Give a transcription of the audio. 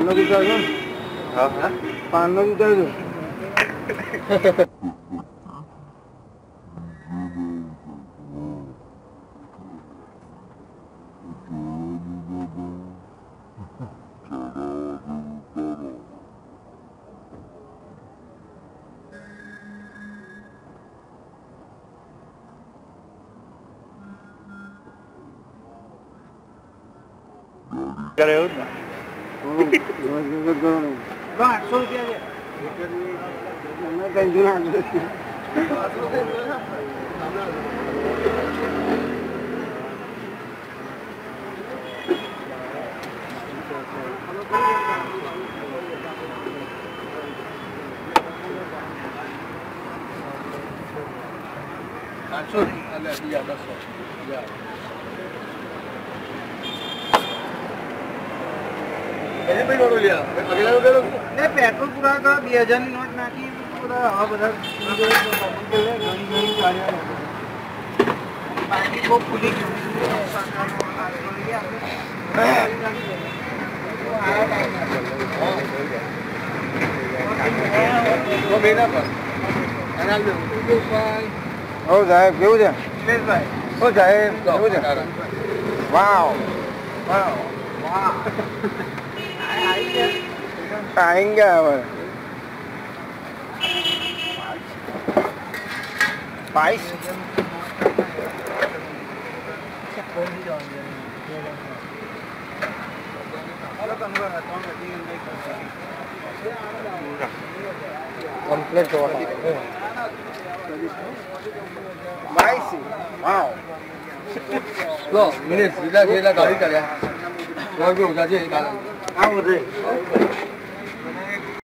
पान जुटा जो हाँ पान जुटा जो करे हो ना बस 100 रुपया दे मैं कहीं दूर आ गया भाई नोट लिया अगला करो नहीं पेट्रोल पूरा का 2000 ની નોટ નાખી પૂરા આ બધા ઘણી ગાડીઓ બાકી બહુ ફૂલી वो मेरा पर अनाल में हो जाए કેવું છે दिनेश भाई हो जाए કેવું છે वाओ वाओ वाह आएंगे अब 22 कंप्लीट हो गया 22 वाओ लो मिनिट सीधा गाड़ी चले और भी हो जाती है आओ रे